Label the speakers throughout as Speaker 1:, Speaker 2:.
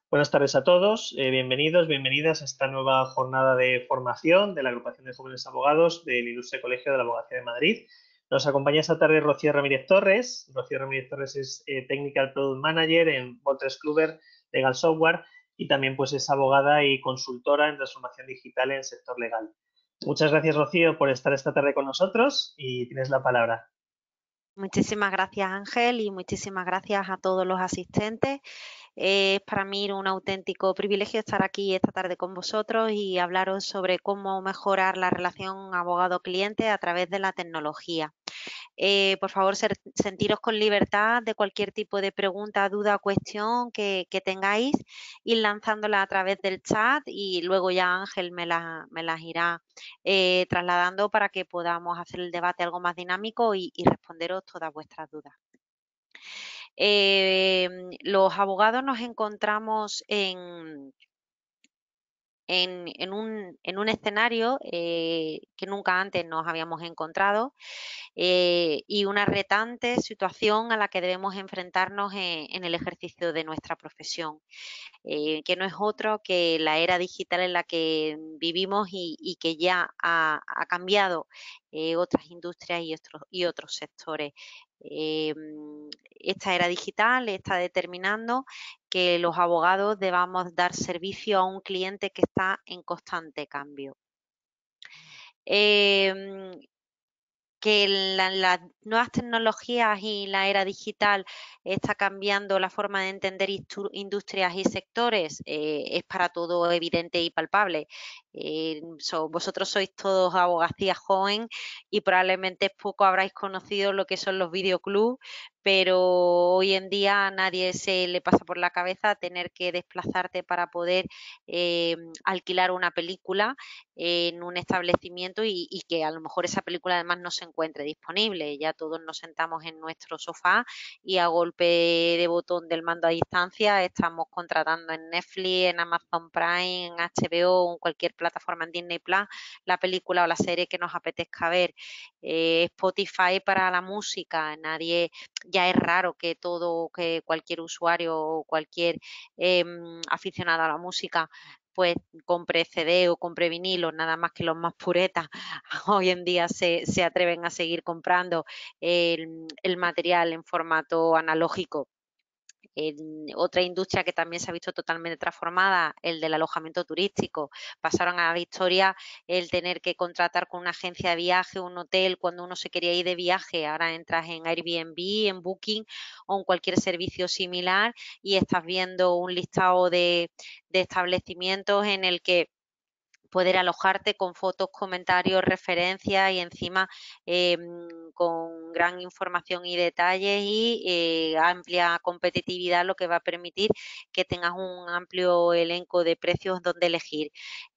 Speaker 1: Buenas tardes a todos, bienvenidos, bienvenidas a esta nueva jornada de formación de la Agrupación de Jóvenes Abogados del Ilustre Colegio de la Abogacía de Madrid. Nos acompaña esta tarde Rocío Ramírez Torres. Rocío Ramírez Torres es Technical Product Manager en Wolters Kluwer Legal Software y también pues es abogada y consultora en transformación digital en el sector legal. Muchas gracias, Rocío, por estar esta tarde con nosotros y tienes la palabra.
Speaker 2: Muchísimas gracias, Ángel, y muchísimas gracias a todos los asistentes. Es para mí un auténtico privilegio estar aquí esta tarde con vosotros y hablaros sobre cómo mejorar la relación abogado-cliente a través de la tecnología. Por favor, sentiros con libertad de cualquier tipo de pregunta, duda o cuestión que tengáis, ir lanzándola a través del chat y luego ya Ángel me las irá trasladando para que podamos hacer el debate algo más dinámico y responderos todas vuestras dudas. Los abogados nos encontramos en un escenario que nunca antes nos habíamos encontrado y una retante situación a la que debemos enfrentarnos en el ejercicio de nuestra profesión, que no es otro que la era digital en la que vivimos y que ya ha cambiado otras industrias y otros sectores. Esta era digital está determinando que los abogados debamos dar servicio a un cliente que está en constante cambio. Em, que las nuevas tecnologías y la era digital está cambiando la forma de entender industrias y sectores, es para todo evidente y palpable. Vosotros sois todos abogacía joven y probablemente poco habráis conocido lo que son los videoclubs, pero hoy en día a nadie se le pasa por la cabeza tener que desplazarte para poder alquilar una película en un establecimiento y que a lo mejor esa película además no se encuentre disponible. Ya todos nos sentamos en nuestro sofá y a golpe de botón del mando a distancia estamos contratando en Netflix, en Amazon Prime, en HBO o en cualquier plataforma en Disney Plus la película o la serie que nos apetezca ver. Spotify para la música, ya es raro que cualquier usuario o cualquier aficionado a la música pues compre CD o compre vinilo, nada más que los más puretas hoy en día se atreven a seguir comprando el material en formato analógico. Otra industria que también se ha visto totalmente transformada, el del alojamiento turístico. Pasaron a la historia el tener que contratar con una agencia de viaje, un hotel, cuando uno se quería ir de viaje. Ahora entras en Airbnb, en Booking o en cualquier servicio similar y estás viendo un listado de establecimientos en el que poder alojarte con fotos, comentarios, referencias y encima con gran información y detalles y amplia competitividad, lo que va a permitir que tengas un amplio elenco de precios donde elegir.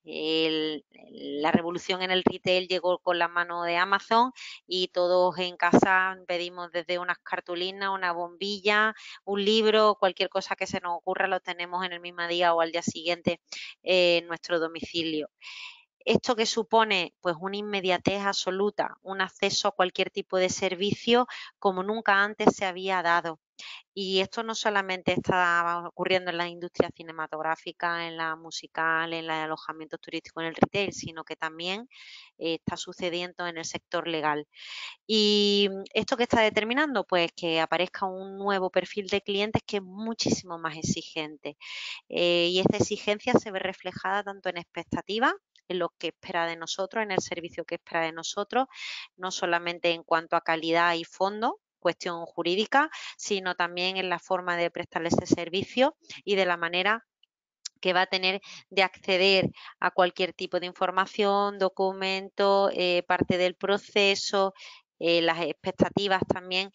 Speaker 2: La revolución en el retail llegó con la mano de Amazon y todos en casa pedimos desde unas cartulinas, una bombilla, un libro, cualquier cosa que se nos ocurra lo tenemos en el mismo día o al día siguiente en nuestro domicilio. ¿Esto que supone? Pues una inmediatez absoluta, un acceso a cualquier tipo de servicio como nunca antes se había dado. Y esto no solamente está ocurriendo en la industria cinematográfica, en la musical, en los alojamientos turísticos, en el retail, sino que también está sucediendo en el sector legal. ¿Y esto qué está determinando? Pues que aparezca un nuevo perfil de clientes que es muchísimo más exigente. Y esta exigencia se ve reflejada tanto en expectativas, en lo que espera de nosotros, en el servicio que espera de nosotros, no solamente en cuanto a calidad y fondo, cuestión jurídica, sino también en la forma de prestarle ese servicio y de la manera que va a tener de acceder a cualquier tipo de información, documento, parte del proceso. Las expectativas también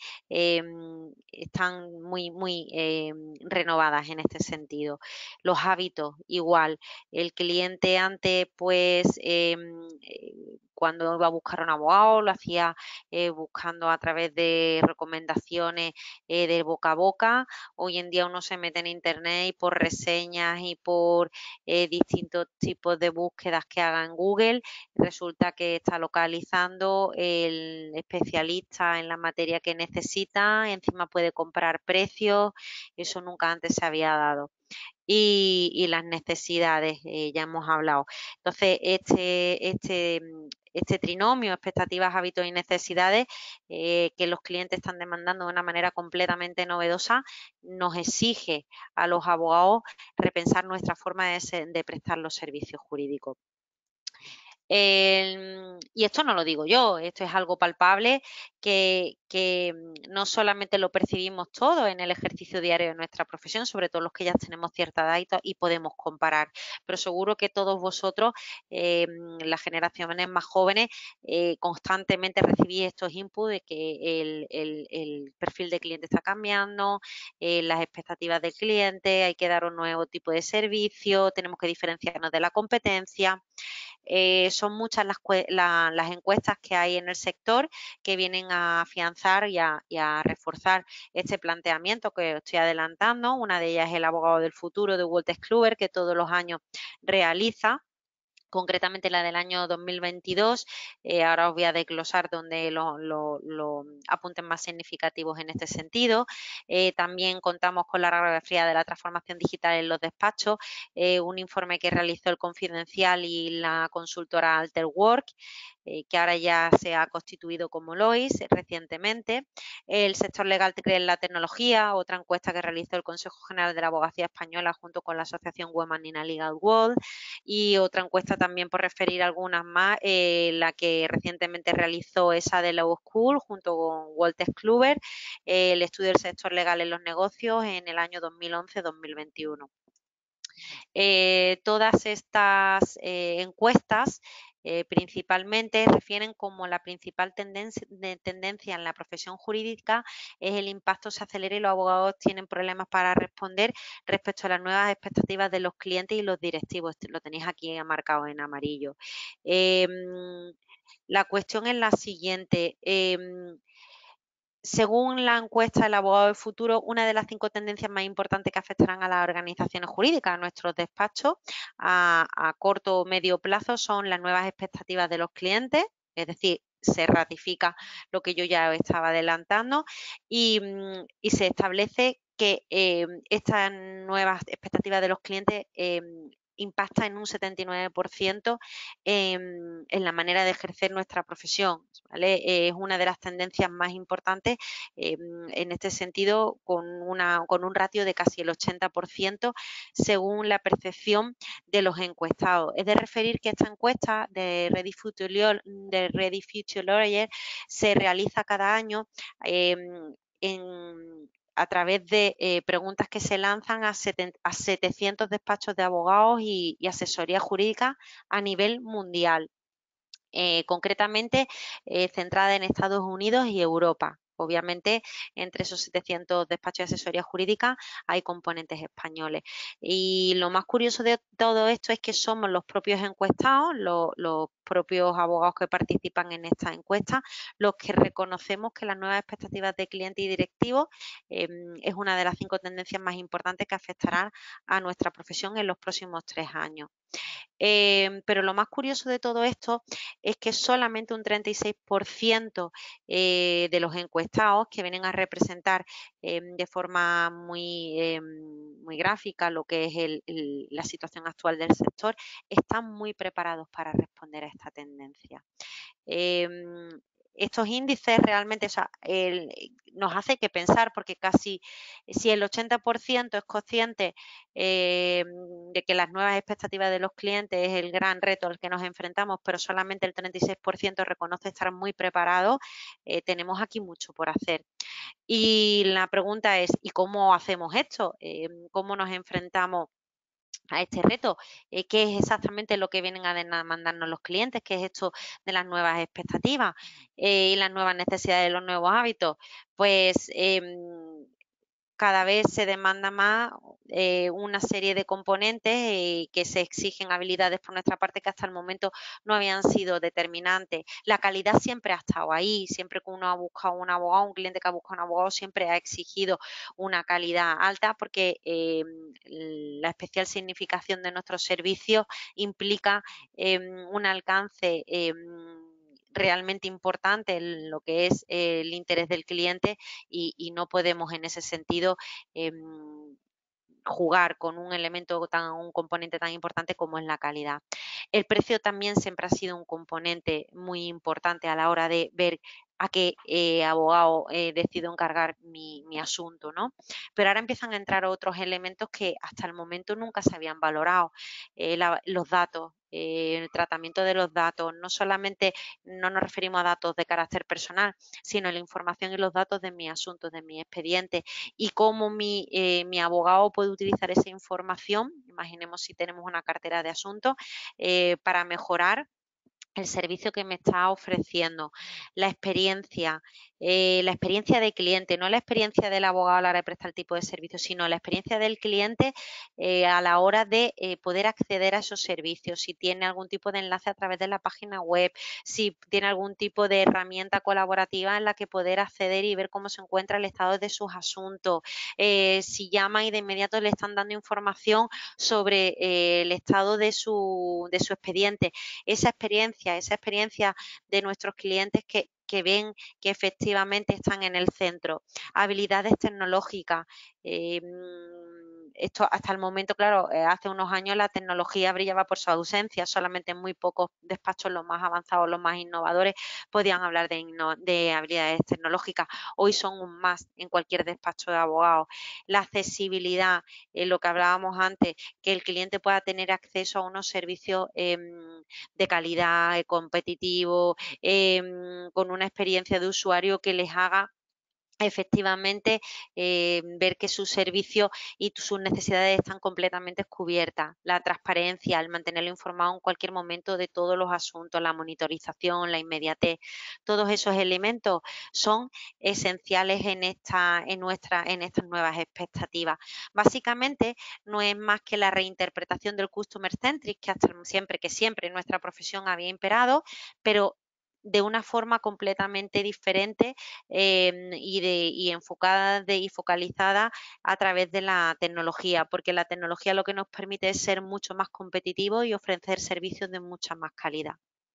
Speaker 2: están muy renovadas en este sentido. Los hábitos, igual. El cliente antes, pues, cuando iba a buscar un abogado, lo hacía buscando a través de recomendaciones de boca a boca. Hoy en día uno se mete en internet y por reseñas y por distintos tipos de búsquedas que haga en Google, resulta que está localizando el especialista en la materia que necesita, encima puede comprar precios, eso nunca antes se había dado. y las necesidades, ya hemos hablado. Entonces, este trinomio, expectativas, hábitos y necesidades, que los clientes están demandando de una manera completamente novedosa, nos exige a los abogados repensar nuestra forma de prestar los servicios jurídicos. Y esto no lo digo yo, esto es algo palpable que no solamente lo percibimos todos en el ejercicio diario de nuestra profesión, sobre todo los que ya tenemos cierta edad y podemos comparar, pero seguro que todos vosotros, las generaciones más jóvenes, constantemente recibís estos inputs de que el perfil de cliente está cambiando, las expectativas del cliente, hay que dar un nuevo tipo de servicio, tenemos que diferenciarnos de la competencia. Son muchas las encuestas que hay en el sector que vienen a afianzar y a reforzar este planteamiento que os estoy adelantando. Una de ellas es el abogado del futuro de Wolters Kluwer, que todos los años realiza. Concretamente la del año 2022, ahora os voy a desglosar donde los apuntes más significativos en este sentido. También contamos con la radiografía de la transformación digital en los despachos, un informe que realizó el Confidencial y la consultora Alterwork, que ahora ya se ha constituido como LOIS recientemente. El sector legal cree en la tecnología, otra encuesta que realizó el Consejo General de la Abogacía Española junto con la Asociación Women in a Legal World, y otra encuesta también por referir algunas más, la que recientemente realizó esa de Law School junto con Wolters Kluwer, el estudio del sector legal en los negocios en el año 2011-2021. Todas estas encuestas principalmente refieren como la principal tendencia en la profesión jurídica es el impacto se acelera y los abogados tienen problemas para responder respecto a las nuevas expectativas de los clientes y los directivos. Lo tenéis aquí marcado en amarillo. La cuestión es la siguiente. Según la encuesta del abogado del futuro, una de las 5 tendencias más importantes que afectarán a las organizaciones jurídicas, a nuestros despachos, a corto o medio plazo, son las nuevas expectativas de los clientes, es decir, se ratifica lo que yo ya estaba adelantando y se establece que estas nuevas expectativas de los clientes impacta en un 79% en la manera de ejercer nuestra profesión, ¿vale? Es una de las tendencias más importantes en este sentido, con un ratio de casi el 80% según la percepción de los encuestados. Es de referir que esta encuesta de Ready Future Lawyer se realiza cada año a través de preguntas que se lanzan a 700 despachos de abogados y asesoría jurídica a nivel mundial, concretamente centrada en Estados Unidos y Europa. Obviamente, entre esos 700 despachos de asesoría jurídica hay componentes españoles. Y lo más curioso de todo esto es que somos los propios encuestados, los propios abogados que participan en esta encuesta, los que reconocemos que las nuevas expectativas de cliente y directivos es una de las 5 tendencias más importantes que afectarán a nuestra profesión en los próximos 3 años. Pero lo más curioso de todo esto es que solamente un 36% de los encuestados, que vienen a representar de forma muy gráfica lo que es la situación actual del sector, están muy preparados para responder a esta tendencia. Estos índices realmente, o sea, nos hace que pensar, porque casi si el 80% es consciente de que las nuevas expectativas de los clientes es el gran reto al que nos enfrentamos, pero solamente el 36% reconoce estar muy preparado, tenemos aquí mucho por hacer. Y la pregunta es, ¿y cómo hacemos esto? ¿Cómo nos enfrentamos a este reto? ¿Qué es exactamente lo que vienen a demandarnos los clientes? ¿Qué es esto de las nuevas expectativas y las nuevas necesidades de los nuevos hábitos? Pues cada vez se demanda más una serie de componentes que se exigen habilidades por nuestra parte que hasta el momento no habían sido determinantes. La calidad siempre ha estado ahí, siempre que uno ha buscado un abogado, un cliente que ha buscado un abogado siempre ha exigido una calidad alta, porque la especial significación de nuestros servicios implica un alcance realmente importante en lo que es el interés del cliente y no podemos en ese sentido jugar con un elemento un componente tan importante como es la calidad. El precio también siempre ha sido un componente muy importante a la hora de ver a qué abogado decido encargar mi asunto, ¿no? Pero ahora empiezan a entrar otros elementos que hasta el momento nunca se habían valorado. Los datos, el tratamiento de los datos, no solamente no nos referimos a datos de carácter personal, sino la información y los datos de mis asuntos, de mis expedientes, y cómo mi abogado puede utilizar esa información, imaginemos si tenemos una cartera de asuntos, para mejorar el servicio que me está ofreciendo, la experiencia de cliente, no la experiencia del abogado a la hora de prestar el tipo de servicio, sino la experiencia del cliente a la hora de poder acceder a esos servicios, si tiene algún tipo de enlace a través de la página web, si tiene algún tipo de herramienta colaborativa en la que poder acceder y ver cómo se encuentra el estado de sus asuntos, si llama y de inmediato le están dando información sobre el estado de su expediente. Esa experiencia de nuestros clientes que ven que efectivamente están en el centro. Habilidades tecnológicas. Esto hasta el momento, claro, hace unos años la tecnología brillaba por su ausencia, solamente en muy pocos despachos, los más avanzados, los más innovadores, podían hablar de habilidades tecnológicas. Hoy son un más en cualquier despacho de abogados. La accesibilidad, lo que hablábamos antes, que el cliente pueda tener acceso a unos servicios de calidad, competitivo, con una experiencia de usuario que les haga efectivamente ver que sus servicios y sus necesidades están completamente cubiertas. La transparencia, el mantenerlo informado en cualquier momento de todos los asuntos, la monitorización, la inmediatez, todos esos elementos son esenciales en estas nuevas expectativas. Básicamente no es más que la reinterpretación del customer centric que siempre en nuestra profesión había imperado, pero de una forma completamente diferente y enfocada y focalizada a través de la tecnología, porque la tecnología lo que nos permite es ser mucho más competitivos y ofrecer servicios de mucha más calidad.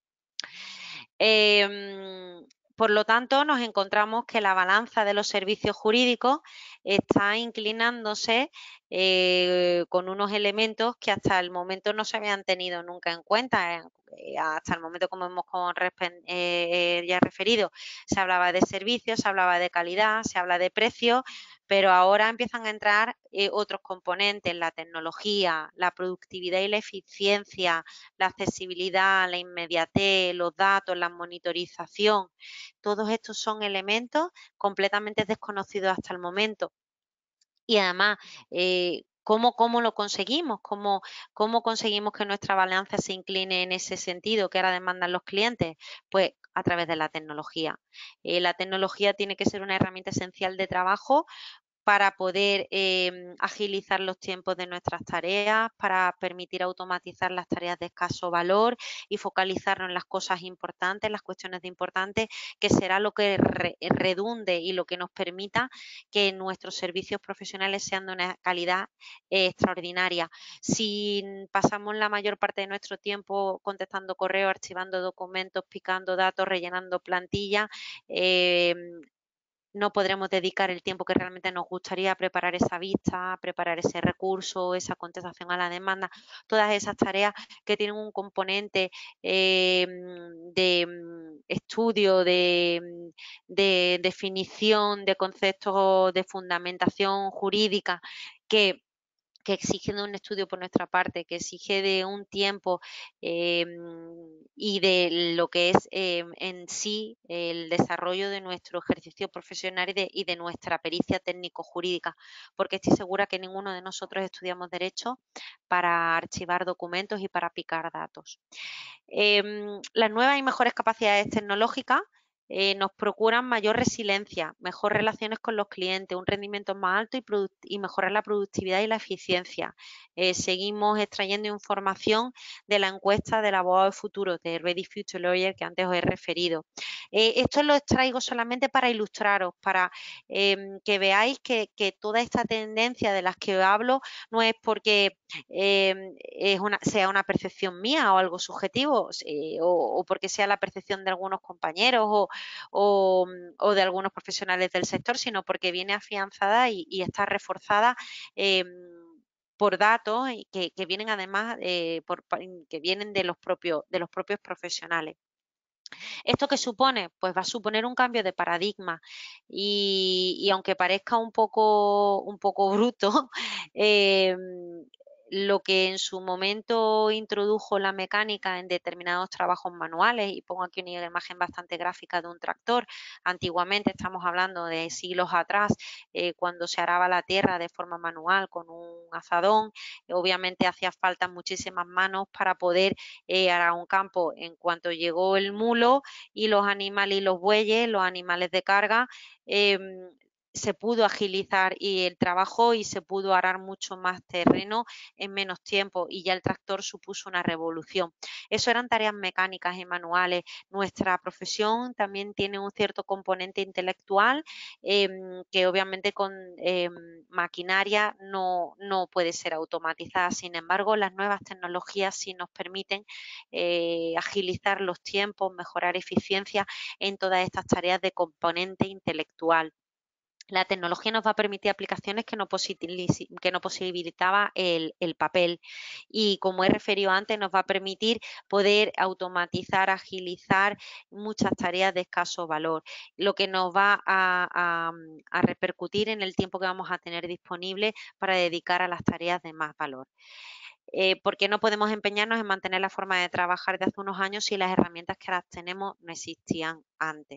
Speaker 2: Por lo tanto, nos encontramos que la balanza de los servicios jurídicos está inclinándose con unos elementos que hasta el momento no se habían tenido nunca en cuenta. Hasta el momento, como hemos ya referido, se hablaba de servicios, se hablaba de calidad, se habla de precio, pero ahora empiezan a entrar otros componentes, la tecnología, la productividad y la eficiencia, la accesibilidad, la inmediatez, los datos, la monitorización. Todos estos son elementos completamente desconocidos hasta el momento. Y además, ¿cómo lo conseguimos? ¿Cómo conseguimos que nuestra balanza se incline en ese sentido que ahora demandan los clientes? Pues a través de la tecnología. La tecnología tiene que ser una herramienta esencial de trabajo para poder agilizar los tiempos de nuestras tareas, para permitir automatizar las tareas de escaso valor y focalizarnos en las cosas importantes, las cuestiones de importantes, que será lo que redunde y lo que nos permita que nuestros servicios profesionales sean de una calidad extraordinaria. Si pasamos la mayor parte de nuestro tiempo contestando correos, archivando documentos, picando datos, rellenando plantillas, no podremos dedicar el tiempo que realmente nos gustaría a preparar esa vista, a preparar ese recurso, esa contestación a la demanda, todas esas tareas que tienen un componente de estudio, de definición de conceptos de fundamentación jurídica que exige de un estudio por nuestra parte, que exige de un tiempo y de lo que es en sí el desarrollo de nuestro ejercicio profesional y de nuestra pericia técnico-jurídica, porque estoy segura que ninguno de nosotros estudiamos Derecho para archivar documentos y para picar datos. Las nuevas y mejores capacidades tecnológicas nos procuran mayor resiliencia, mejor relaciones con los clientes, un rendimiento más alto y mejorar la productividad y la eficiencia. Seguimos extrayendo información de la encuesta del abogado de futuro, de Ready Future Lawyer, que antes os he referido. Esto lo extraigo solamente para ilustraros, para que veáis que toda esta tendencia de las que hablo no es porque sea una percepción mía o algo subjetivo, o porque sea la percepción de algunos compañeros o de algunos profesionales del sector, sino porque viene afianzada y está reforzada por datos que vienen además que vienen de los propios profesionales. ¿Esto qué supone? Pues va a suponer un cambio de paradigma y aunque parezca un poco bruto, lo que en su momento introdujo la mecánica en determinados trabajos manuales, y pongo aquí una imagen bastante gráfica de un tractor, antiguamente, estamos hablando de siglos atrás, cuando se araba la tierra de forma manual con un azadón, obviamente hacía falta muchísimas manos para poder arar un campo. En cuanto llegó el mulo y los animales y los bueyes, los animales de carga, se pudo agilizar y el trabajo y se pudo arar mucho más terreno en menos tiempo y ya el tractor supuso una revolución. Eso eran tareas mecánicas y manuales. Nuestra profesión también tiene un cierto componente intelectual que obviamente con maquinaria no puede ser automatizada. Sin embargo, las nuevas tecnologías sí nos permiten agilizar los tiempos, mejorar eficiencia en todas estas tareas de componente intelectual. La tecnología nos va a permitir aplicaciones que no posibilitaba el papel y, como he referido antes, nos va a permitir poder automatizar, agilizar muchas tareas de escaso valor, lo que nos va a repercutir en el tiempo que vamos a tener disponible para dedicar a las tareas de más valor. Porque no podemos empeñarnos en mantener la forma de trabajar de hace unos años si las herramientas que ahora tenemos no existían antes.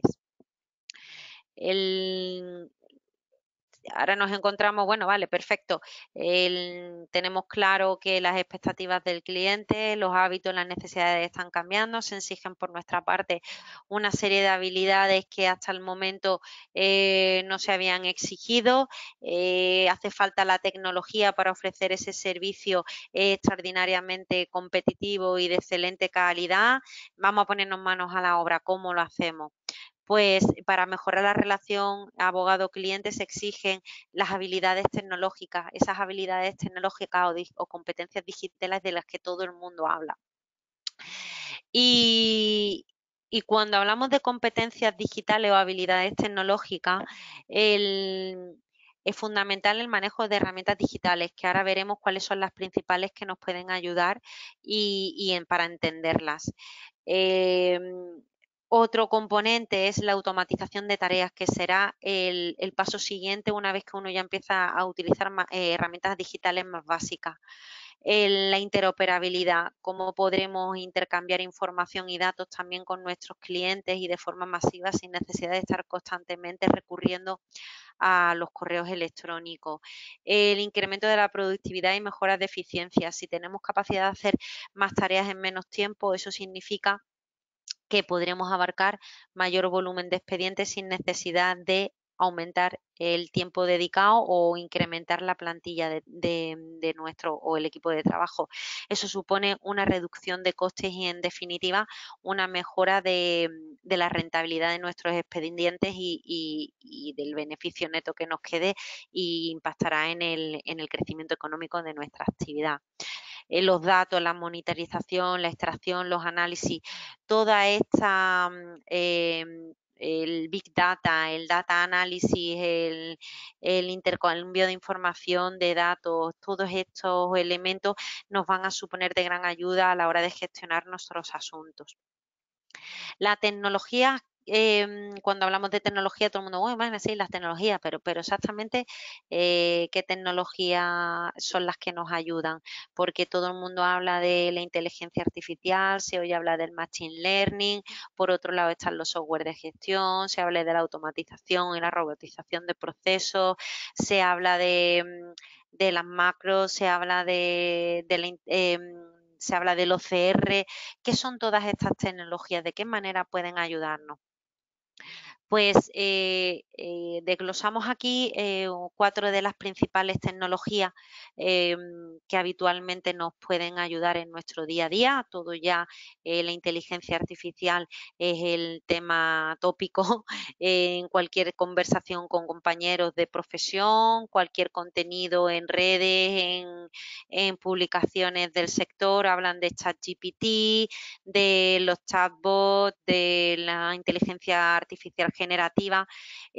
Speaker 2: Ahora nos encontramos, bueno, vale, perfecto. Tenemos claro que las expectativas del cliente, los hábitos, las necesidades están cambiando, se exigen por nuestra parte una serie de habilidades que hasta el momento no se habían exigido. Hace falta la tecnología para ofrecer ese servicio extraordinariamente competitivo y de excelente calidad. Vamos a ponernos manos a la obra. ¿Cómo lo hacemos? Pues para mejorar la relación abogado-cliente se exigen las habilidades tecnológicas, esas habilidades tecnológicas o competencias digitales de las que todo el mundo habla. Y cuando hablamos de competencias digitales o habilidades tecnológicas, es fundamental el manejo de herramientas digitales, que ahora veremos cuáles son las principales que nos pueden ayudar para entenderlas. Otro componente es la automatización de tareas, que será el paso siguiente una vez que uno ya empieza a utilizar herramientas digitales más básicas. La interoperabilidad, cómo podremos intercambiar información y datos también con nuestros clientes y de forma masiva sin necesidad de estar constantemente recurriendo a los correos electrónicos. El incremento de la productividad y mejoras de eficiencia. Si tenemos capacidad de hacer más tareas en menos tiempo, eso significa que podremos abarcar mayor volumen de expedientes sin necesidad de aumentar el tiempo dedicado o incrementar la plantilla de nuestro o el equipo de trabajo. Eso supone una reducción de costes y, en definitiva, una mejora de la rentabilidad de nuestros expedientes y del beneficio neto que nos quede, y impactará en el crecimiento económico de nuestra actividad. Los datos, la monitorización, la extracción, los análisis, toda esta el Big Data, el Data Análisis, el intercambio de información, de datos, todos estos elementos nos van a suponer de gran ayuda a la hora de gestionar nuestros asuntos. La tecnología, cuando hablamos de tecnología, todo el mundo, bueno, sí, las tecnologías, pero exactamente qué tecnologías son las que nos ayudan, porque todo el mundo habla de la inteligencia artificial, se oye hablar del machine learning, por otro lado están los software de gestión, se habla de la automatización y la robotización de procesos, se habla de las macros, se habla se habla del OCR. ¿Qué son todas estas tecnologías? ¿De qué manera pueden ayudarnos? Pues desglosamos aquí 4 de las principales tecnologías que habitualmente nos pueden ayudar en nuestro día a día. Todo ya la inteligencia artificial es el tema tópico en cualquier conversación con compañeros de profesión, cualquier contenido en redes, en publicaciones del sector, hablan de ChatGPT, de los chatbots, de la inteligencia artificial generativa. ¿Cómo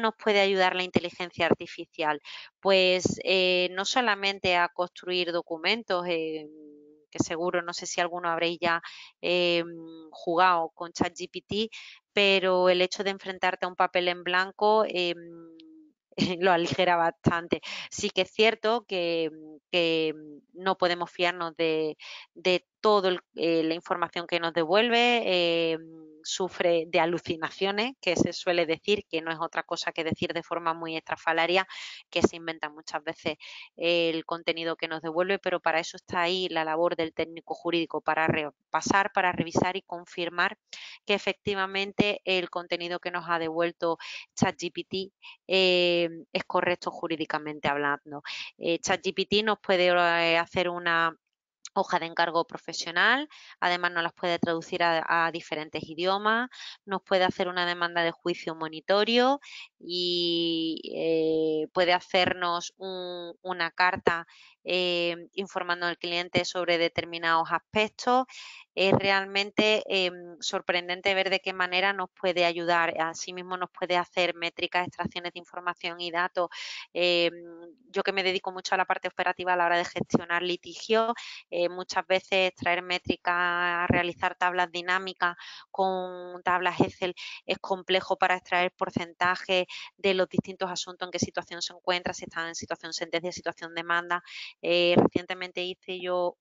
Speaker 2: nos puede ayudar la inteligencia artificial? Pues no solamente a construir documentos, que seguro, no sé si alguno habréis ya jugado con ChatGPT, pero el hecho de enfrentarte a un papel en blanco lo aligera bastante. Sí que es cierto que no podemos fiarnos de toda la información que nos devuelve, sufre de alucinaciones, que se suele decir, que no es otra cosa que decir de forma muy estrafalaria, que se inventa muchas veces el contenido que nos devuelve, pero para eso está ahí la labor del técnico jurídico, para repasar, para revisar y confirmar que efectivamente el contenido que nos ha devuelto ChatGPT es correcto jurídicamente hablando. ChatGPT nos puede hacer una hoja de encargo profesional, además nos las puede traducir a diferentes idiomas, nos puede hacer una demanda de juicio monitorio y puede hacernos una carta informando al cliente sobre determinados aspectos. Es realmente sorprendente ver de qué manera nos puede ayudar. Asimismo, nos puede hacer métricas, extracciones de información y datos. Yo que me dedico mucho a la parte operativa a la hora de gestionar litigios, muchas veces extraer métricas, realizar tablas dinámicas con tablas Excel es complejo para extraer porcentajes de los distintos asuntos, en qué situación se encuentra, si están en situación sentencia, situación demanda. Recientemente hice yo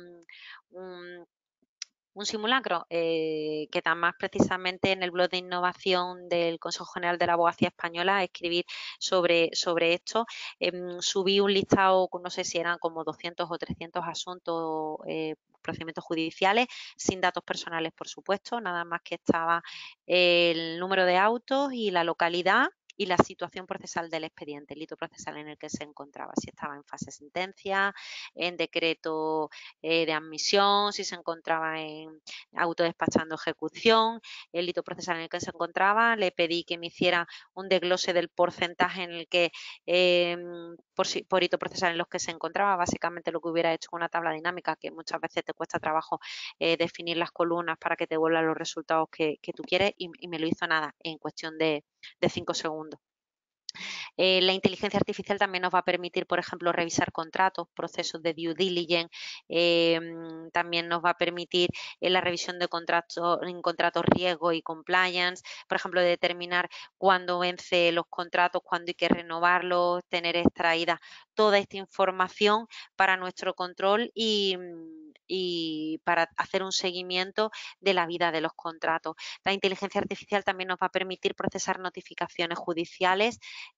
Speaker 2: un simulacro que tan más precisamente en el blog de innovación del Consejo General de la Abogacía Española escribir sobre esto. Subí un listado, no sé si eran como 200 o 300 asuntos, procedimientos judiciales, sin datos personales, por supuesto, nada más que estaba el número de autos y la localidad y la situación procesal del expediente, el hito procesal en el que se encontraba, si estaba en fase de sentencia, en decreto de admisión, si se encontraba en autodespachando ejecución, el hito procesal en el que se encontraba. Le pedí que me hiciera un desglose del porcentaje en el que por hito procesal en los que se encontraba, básicamente lo que hubiera hecho con una tabla dinámica, que muchas veces te cuesta trabajo definir las columnas para que te vuelvan los resultados que tú quieres, y me lo hizo nada, en cuestión de 5 segundos. La inteligencia artificial también nos va a permitir, por ejemplo, revisar contratos, procesos de due diligence, también nos va a permitir la revisión de contratos riesgo y compliance, por ejemplo, determinar cuándo vence los contratos, cuándo hay que renovarlos, tener extraída toda esta información para nuestro control y para hacer un seguimiento de la vida de los contratos. La inteligencia artificial también nos va a permitir procesar notificaciones judiciales,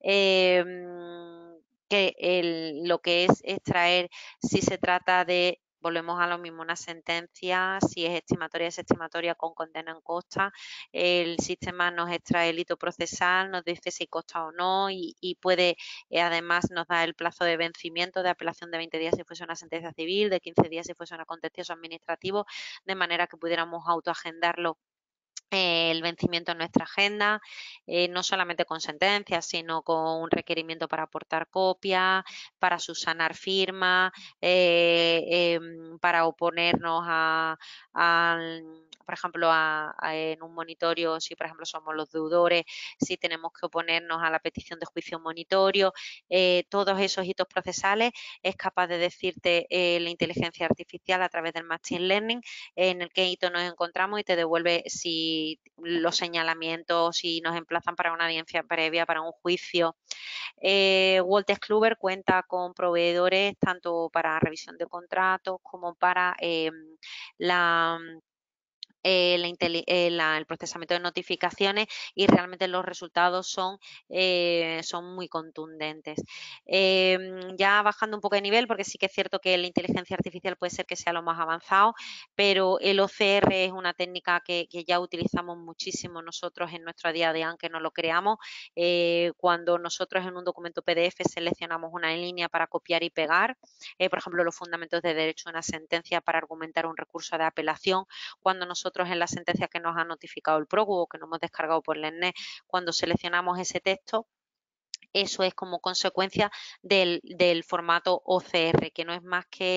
Speaker 2: lo que es extraer, si se trata de, volvemos a lo mismo, una sentencia, si es estimatoria con condena en costa, el sistema nos extrae el hito procesal, nos dice si costa o no y puede, además nos da el plazo de vencimiento de apelación de 20 días si fuese una sentencia civil, de 15 días si fuese un contencioso administrativo, de manera que pudiéramos autoagendarlo el vencimiento en nuestra agenda, no solamente con sentencias, sino con un requerimiento para aportar copia, para subsanar firma, para oponernos por ejemplo, en un monitorio, si por ejemplo somos los deudores, si tenemos que oponernos a la petición de juicio monitorio, todos esos hitos procesales es capaz de decirte la inteligencia artificial a través del Machine Learning en el que hito nos encontramos y te devuelve si los señalamientos, si nos emplazan para una audiencia previa, para un juicio. Wolters Kluwer cuenta con proveedores tanto para revisión de contratos como para el procesamiento de notificaciones, y realmente los resultados son muy contundentes. Ya bajando un poco de nivel, porque sí que es cierto que la inteligencia artificial puede ser que sea lo más avanzado, pero el OCR es una técnica que ya utilizamos muchísimo nosotros en nuestro día a día, aunque no lo creamos. Cuando nosotros en un documento PDF seleccionamos una línea para copiar y pegar, por ejemplo, los fundamentos de derecho de una sentencia para argumentar un recurso de apelación, cuando nosotros en la sentencia que nos ha notificado el PROGU o que nos hemos descargado por el ENE, cuando seleccionamos ese texto, eso es como consecuencia del formato OCR, que no es más que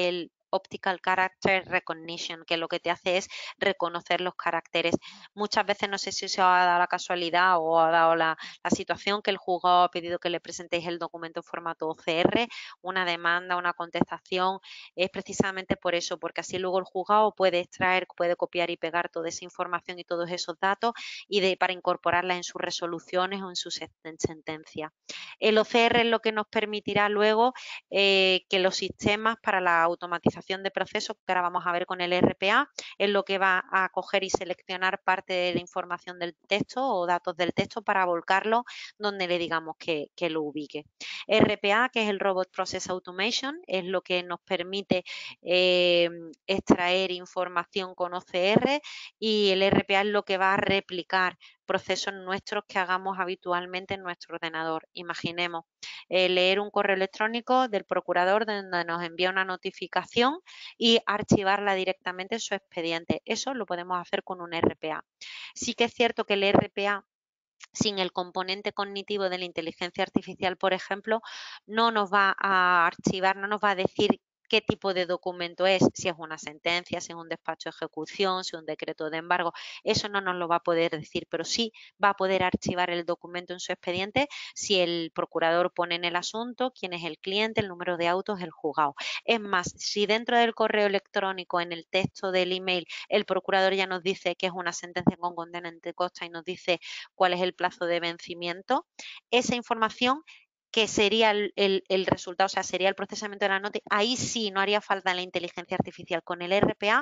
Speaker 2: Optical Character Recognition, que lo que te hace es reconocer los caracteres. Muchas veces, no sé si os ha dado la casualidad o ha dado la situación que el juzgado ha pedido que le presentéis el documento en formato OCR, una demanda, una contestación, es precisamente por eso, porque así luego el juzgado puede extraer, puede copiar y pegar toda esa información y todos esos datos para incorporarla en sus resoluciones o en sus sentencias. El OCR es lo que nos permitirá luego que los sistemas para la automatización de procesos, que ahora vamos a ver con el RPA, es lo que va a coger y seleccionar parte de la información del texto o datos del texto para volcarlo donde le digamos que lo ubique. RPA, que es el Robot Process Automation, es lo que nos permite extraer información con OCR, y el RPA es lo que va a replicar procesos nuestros que hagamos habitualmente en nuestro ordenador. Imaginemos leer un correo electrónico del procurador donde nos envía una notificación y archivarla directamente en su expediente. Eso lo podemos hacer con un RPA. Sí que es cierto que el RPA, sin el componente cognitivo de la inteligencia artificial, por ejemplo, no nos va a archivar, no nos va a decir qué tipo de documento es, si es una sentencia, si es un despacho de ejecución, si es un decreto de embargo. Eso no nos lo va a poder decir, pero sí va a poder archivar el documento en su expediente si el procurador pone en el asunto quién es el cliente, el número de autos, el juzgado. Es más, si dentro del correo electrónico, en el texto del email, el procurador ya nos dice que es una sentencia con condena en costa y nos dice cuál es el plazo de vencimiento, esa información, que sería el resultado, o sea, sería el procesamiento de la nota, ahí sí no haría falta la inteligencia artificial. Con el RPA,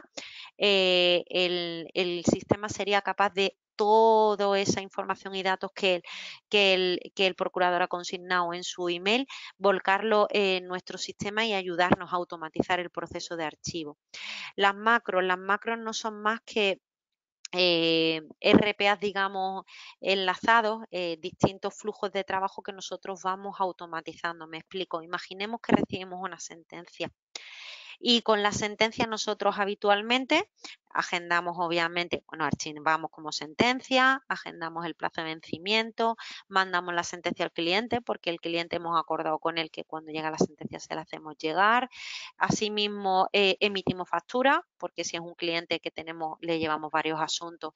Speaker 2: el sistema sería capaz de toda esa información y datos que el procurador ha consignado en su email, volcarlo en nuestro sistema y ayudarnos a automatizar el proceso de archivo. Las macros no son más que RPAs, digamos, enlazados, distintos flujos de trabajo que nosotros vamos automatizando. Me explico. Imaginemos que recibimos una sentencia y con la sentencia nosotros habitualmente agendamos, obviamente, bueno, archivamos como sentencia, agendamos el plazo de vencimiento, mandamos la sentencia al cliente, porque el cliente hemos acordado con él que cuando llega la sentencia se la hacemos llegar. Asimismo, emitimos factura, porque si es un cliente que tenemos, le llevamos varios asuntos,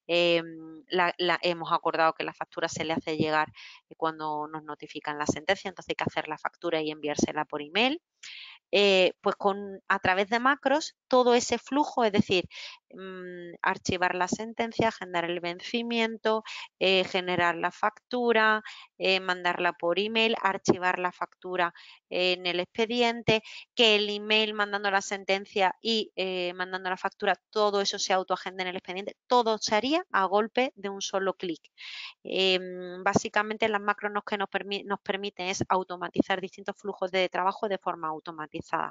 Speaker 2: hemos acordado que la factura se le hace llegar cuando nos notifican la sentencia, entonces hay que hacer la factura y enviársela por email. Pues a través de macros, todo ese flujo, es decir, archivar la sentencia, agendar el vencimiento, generar la factura, mandarla por email, archivar la factura en el expediente, que el email mandando la sentencia y mandando la factura, todo eso se autoagenda en el expediente, todo se haría a golpe de un solo clic. Básicamente las macros que nos permiten es automatizar distintos flujos de trabajo de forma automatizada.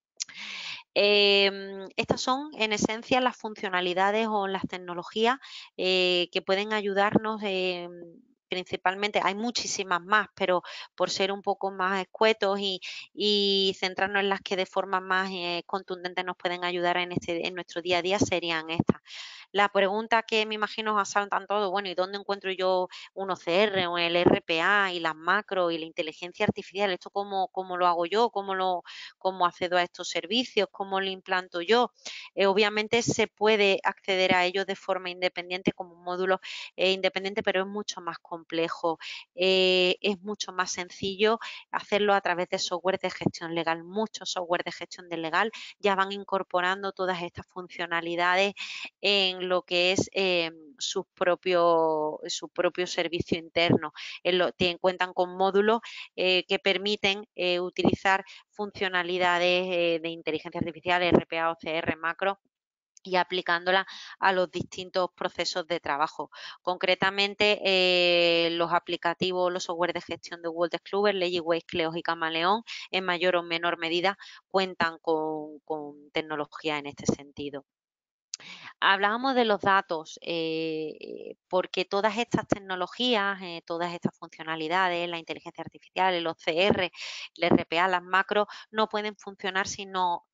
Speaker 2: Estas son, en esencia, las funcionalidades o las tecnologías que pueden ayudarnos principalmente. Hay muchísimas más, pero por ser un poco más escuetos y centrarnos en las que de forma más contundente nos pueden ayudar en nuestro día a día, serían estas. La pregunta que me imagino os asaltan todos, bueno, ¿y dónde encuentro yo un OCR o el RPA y las macros y la inteligencia artificial? ¿Esto cómo lo hago yo? ¿Cómo accedo a estos servicios? ¿Cómo lo implanto yo? Obviamente se puede acceder a ellos de forma independiente como un módulo independiente, pero es mucho más complejo. Es mucho más sencillo hacerlo a través de software de gestión legal. Muchos software de gestión de legal ya van incorporando todas estas funcionalidades en lo que es su propio servicio interno. Cuentan con módulos que permiten utilizar funcionalidades de inteligencia artificial, RPA, OCR, macro, y aplicándola a los distintos procesos de trabajo. Concretamente, los aplicativos, los software de gestión de Wolters Kluwer, Legisways, Cleos y Camaleón, en mayor o menor medida, cuentan con tecnología en este sentido. Hablábamos de los datos, porque todas estas tecnologías, todas estas funcionalidades, la inteligencia artificial, el OCR, el RPA, las macros, no pueden funcionar si no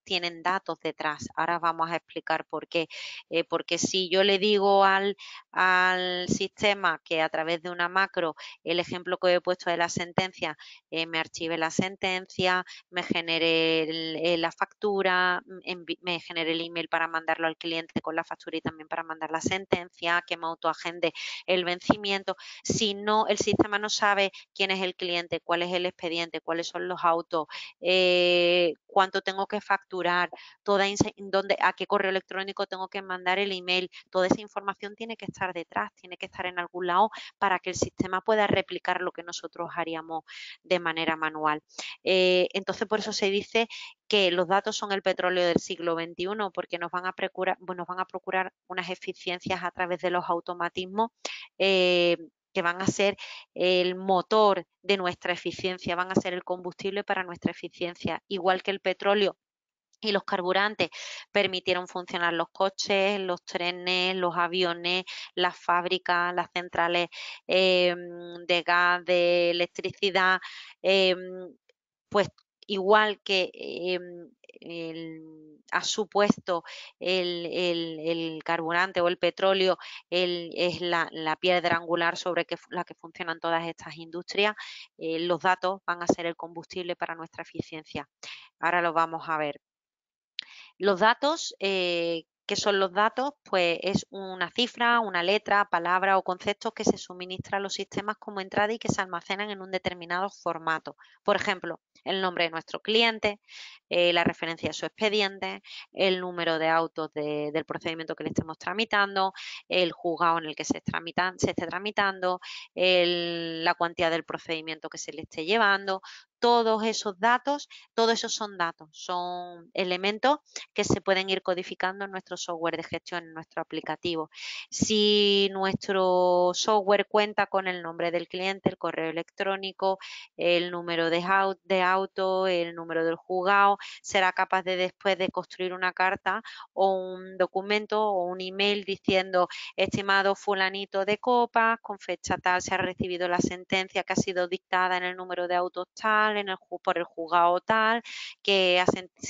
Speaker 2: tienen datos detrás. Ahora vamos a explicar por qué. Porque si yo le digo al sistema que a través de una macro, el ejemplo que he puesto de la sentencia, me archive la sentencia, me genere la factura, me genere el email para mandarlo al cliente con la factura y también para mandar la sentencia, que me autoagende el vencimiento. Si no, el sistema no sabe quién es el cliente, cuál es el expediente, cuáles son los autos, cuánto tengo que facturar, a qué correo electrónico tengo que mandar el email, toda esa información tiene que estar detrás, tiene que estar en algún lado para que el sistema pueda replicar lo que nosotros haríamos de manera manual. Entonces, por eso se dice que los datos son el petróleo del siglo XXI, porque nos van a procurar unas eficiencias a través de los automatismos que van a ser el motor de nuestra eficiencia, van a ser el combustible para nuestra eficiencia, igual que el petróleo y los carburantes permitieron funcionar los coches, los trenes, los aviones, las fábricas, las centrales de gas, de electricidad, pues igual que ha supuesto el carburante o el petróleo es la piedra angular sobre la que funcionan todas estas industrias, los datos van a ser el combustible para nuestra eficiencia. Ahora lo vamos a ver. Los datos, ¿qué son los datos? Pues es una cifra, una letra, palabra o conceptos que se suministran a los sistemas como entrada y que se almacenan en un determinado formato. Por ejemplo, el nombre de nuestro cliente, la referencia a su expediente, el número de autos del procedimiento que le estemos tramitando, el juzgado en el que se esté tramitando, la cuantía del procedimiento que se le esté llevando. Todos esos datos, todos esos son datos, son elementos que se pueden ir codificando en nuestro software de gestión, en nuestro aplicativo. Si nuestro software cuenta con el nombre del cliente, el correo electrónico, el número de auto, el número del juzgado, será capaz de después de construir una carta o un documento o un email diciendo: estimado fulanito de Copas, con fecha tal se ha recibido la sentencia que ha sido dictada en el número de autos tal, por el juzgado tal, que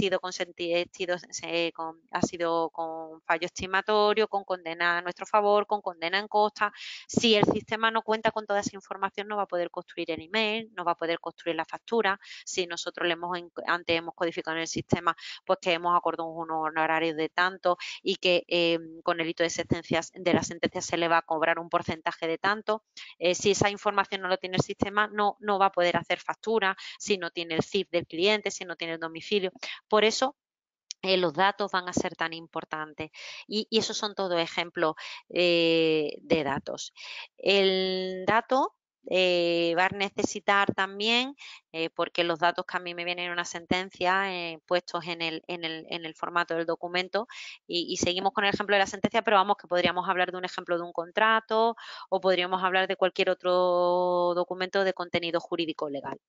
Speaker 2: ha sido con fallo estimatorio, con condena a nuestro favor, con condena en contra. Si el sistema no cuenta con toda esa información, no va a poder construir el email, no va a poder construir la factura. Si nosotros antes hemos codificado en el sistema, pues que hemos acordado unos honorarios de tanto y que con el hito de la sentencia se le va a cobrar un porcentaje de tanto. Si esa información no lo tiene el sistema, no va a poder hacer factura, si no tiene el CIF del cliente, si no tiene el domicilio. Por eso los datos van a ser tan importantes y esos son todos ejemplos de datos. El dato va a necesitar también, porque los datos que a mí me vienen en una sentencia puestos en el formato del documento, y seguimos con el ejemplo de la sentencia, pero vamos, que podríamos hablar de un ejemplo de un contrato o podríamos hablar de cualquier otro documento de contenido jurídico legal.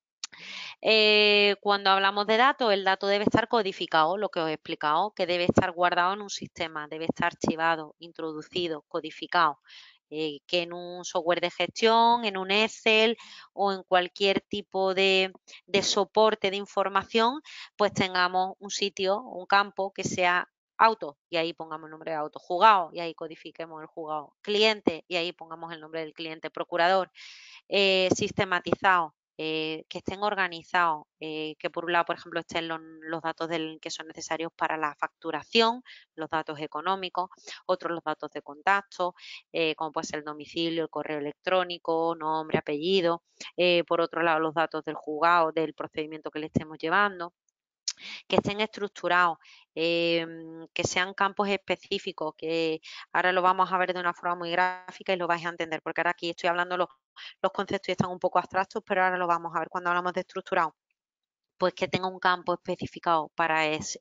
Speaker 2: Cuando hablamos de datos, el dato debe estar codificado, lo que os he explicado, que debe estar guardado en un sistema, debe estar archivado, introducido, codificado, que en un software de gestión, en un Excel o en cualquier tipo de soporte de información, pues tengamos un sitio, un campo que sea auto, y ahí pongamos el nombre de auto, juzgado, y ahí codifiquemos el juzgado, cliente, y ahí pongamos el nombre del cliente, procurador, sistematizado, que estén organizados, que por un lado, por ejemplo, estén los datos que son necesarios para la facturación, los datos económicos, otros los datos de contacto, como puede ser el domicilio, el correo electrónico, nombre, apellido, por otro lado los datos del juzgado, del procedimiento que le estemos llevando, que estén estructurados, que sean campos específicos, que ahora lo vamos a ver de una forma muy gráfica y lo vais a entender, porque ahora aquí estoy hablando los conceptos y están un poco abstractos, pero ahora lo vamos a ver cuando hablamos de estructurado. Pues que tenga un campo especificado para ese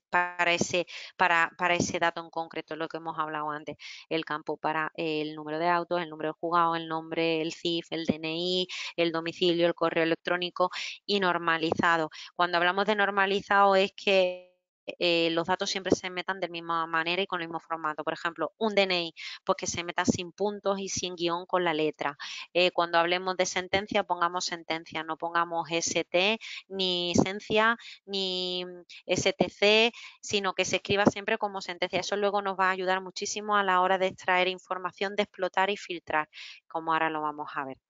Speaker 2: dato en concreto, lo que hemos hablado antes. El campo para el número de autos, el número de juzgado, el nombre, el CIF, el DNI, el domicilio, el correo electrónico y normalizado. Cuando hablamos de normalizado es que los datos siempre se metan de la misma manera y con el mismo formato. Por ejemplo, un DNI, pues que se meta sin puntos y sin guión con la letra. Cuando hablemos de sentencia, pongamos sentencia, no pongamos ST, ni esencia, ni STC, sino que se escriba siempre como sentencia. Eso luego nos va a ayudar muchísimo a la hora de extraer información, de explotar y filtrar, como ahora lo vamos a ver.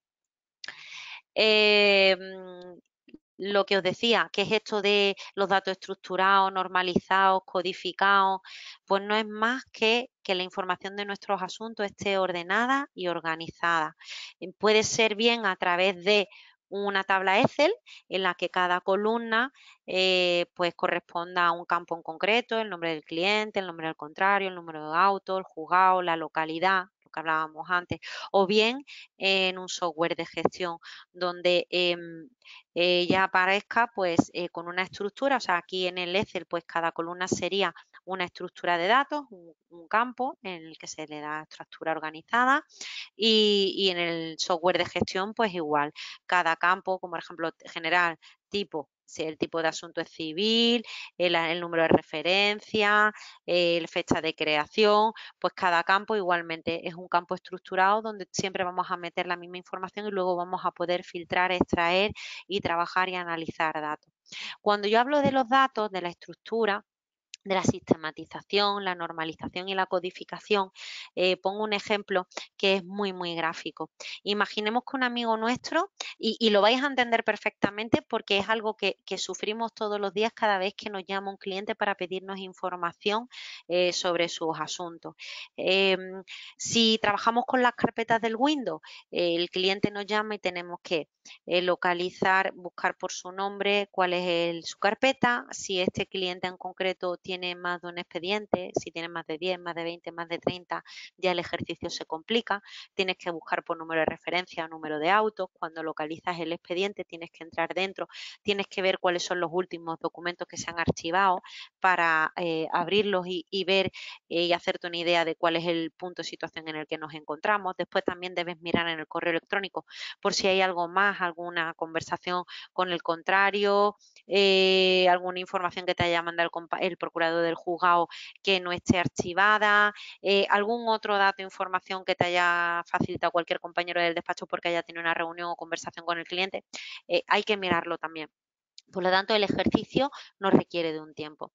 Speaker 2: Lo que os decía, que es esto de los datos estructurados, normalizados, codificados, pues no es más que la información de nuestros asuntos esté ordenada y organizada. Puede ser bien a través de una tabla Excel en la que cada columna pues corresponda a un campo en concreto, el nombre del cliente, el nombre del contrario, el número de auto, el juzgado, la localidad, lo que hablábamos antes, o bien en un software de gestión donde ya aparezca pues con una estructura, o sea, aquí en el Excel pues cada columna sería una estructura de datos, un campo en el que se le da estructura organizada y en el software de gestión pues igual, cada campo, como por ejemplo general, tipo, si el tipo de asunto es civil, el número de referencia, la fecha de creación, pues cada campo igualmente es un campo estructurado donde siempre vamos a meter la misma información y luego vamos a poder filtrar, extraer y trabajar y analizar datos. Cuando yo hablo de los datos, de la estructura, de la sistematización, la normalización y la codificación, pongo un ejemplo que es muy, muy gráfico. Imaginemos que un amigo nuestro, y lo vais a entender perfectamente porque es algo que sufrimos todos los días cada vez que nos llama un cliente para pedirnos información sobre sus asuntos. Si trabajamos con las carpetas del Windows, el cliente nos llama y tenemos que localizar, buscar por su nombre cuál es su carpeta, si este cliente en concreto tiene más de un expediente, si tiene más de 10, más de 20, más de 30, ya el ejercicio se complica. Tienes que buscar por número de referencia o número de autos. Cuando localizas el expediente tienes que entrar dentro, tienes que ver cuáles son los últimos documentos que se han archivado para abrirlos y ver y hacerte una idea de cuál es el punto de situación en el que nos encontramos. Después también debes mirar en el correo electrónico por si hay algo más, alguna conversación con el contrario, alguna información que te haya mandado el procurador del juzgado que no esté archivada, algún otro dato o información que te haya facilitado cualquier compañero del despacho porque haya tenido una reunión o conversación con el cliente, hay que mirarlo también. Por lo tanto, el ejercicio nos requiere de un tiempo.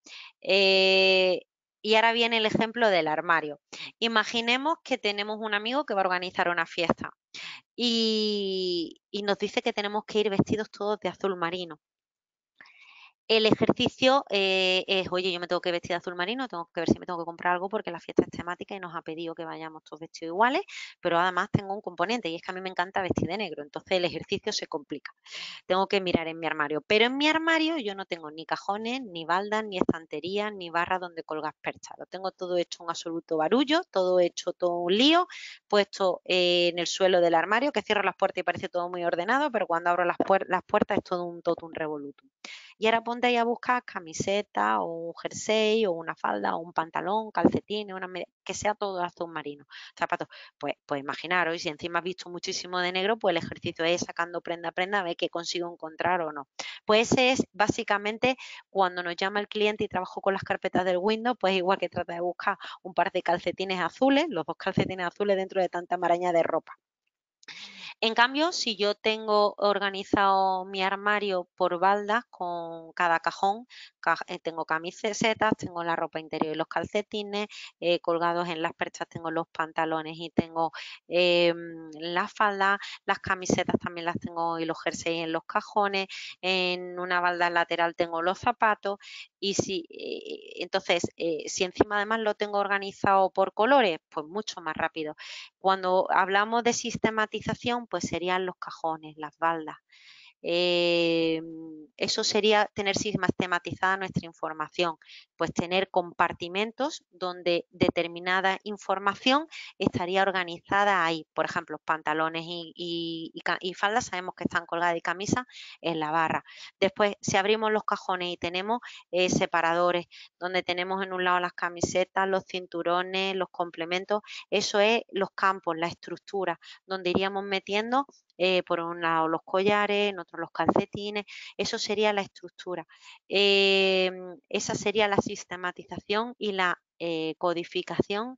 Speaker 2: Y ahora viene el ejemplo del armario. Imaginemos que tenemos un amigo que va a organizar una fiesta y nos dice que tenemos que ir vestidos todos de azul marino. El ejercicio es, oye, yo me tengo que vestir de azul marino, tengo que ver si me tengo que comprar algo porque la fiesta es temática y nos ha pedido que vayamos todos vestidos iguales, pero además tengo un componente y es que a mí me encanta vestir de negro, entonces el ejercicio se complica. Tengo que mirar en mi armario, pero en mi armario yo no tengo ni cajones, ni baldas, ni estanterías, ni barras donde colgar perchas. Lo tengo todo hecho un absoluto barullo, todo hecho todo un lío, puesto en el suelo del armario, que cierro las puertas y parece todo muy ordenado, pero cuando abro las puertas es todo un revolutum. Y ahora ponte ahí a buscar camiseta o un jersey o una falda o un pantalón, calcetines, que sea todo azul marino, zapatos. Pues imaginaros, y si encima has visto muchísimo de negro, pues el ejercicio es sacando prenda a prenda a ver qué consigo encontrar o no. Pues ese es básicamente cuando nos llama el cliente y trabajo con las carpetas del Windows, pues igual que trata de buscar un par de calcetines azules, los dos calcetines azules dentro de tanta maraña de ropa. En cambio, si yo tengo organizado mi armario por baldas con cada cajón, tengo camisetas, tengo la ropa interior y los calcetines, colgados en las perchas tengo los pantalones y tengo las faldas, las camisetas también las tengo y los jerseys en los cajones, en una balda lateral tengo los zapatos y entonces, si encima además lo tengo organizado por colores, pues mucho más rápido. Cuando hablamos de sistematización, pues serían los cajones, las baldas. Eso sería tener sistematizada nuestra información, pues tener compartimentos donde determinada información estaría organizada ahí. Por ejemplo, pantalones y faldas sabemos que están colgadas y camisas en la barra. Después, si abrimos los cajones y tenemos separadores, donde tenemos en un lado las camisetas, los cinturones, los complementos, eso es los campos, la estructura, donde iríamos metiendo por un lado los collares, en otro otro los calcetines. Eso sería la estructura. Esa sería la sistematización y la codificación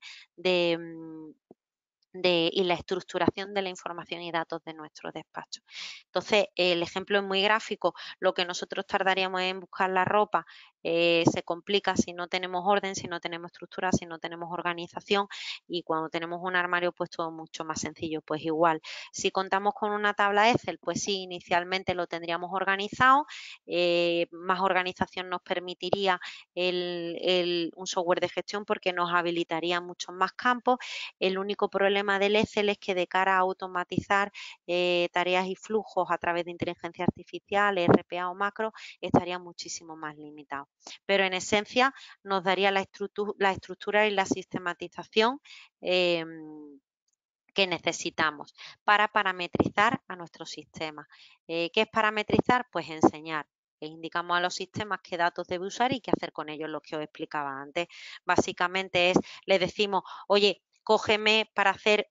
Speaker 2: y la estructuración de la información y datos de nuestro despacho. Entonces, el ejemplo es muy gráfico. Lo que nosotros tardaríamos en buscar la ropa se complica si no tenemos orden, si no tenemos estructura, si no tenemos organización, y cuando tenemos un armario, pues todo mucho más sencillo. Pues igual, si contamos con una tabla Excel, pues sí, inicialmente lo tendríamos organizado. Más organización nos permitiría un software de gestión porque nos habilitaría muchos más campos. El único problema del Excel es que de cara a automatizar tareas y flujos a través de inteligencia artificial, RPA o macro, estaría muchísimo más limitado. Pero en esencia nos daría la estructura y la sistematización que necesitamos para parametrizar a nuestro sistema. ¿Qué es parametrizar? Pues enseñar. Les indicamos a los sistemas qué datos debe usar y qué hacer con ellos, lo que os explicaba antes. Básicamente les decimos, oye, cógeme para hacer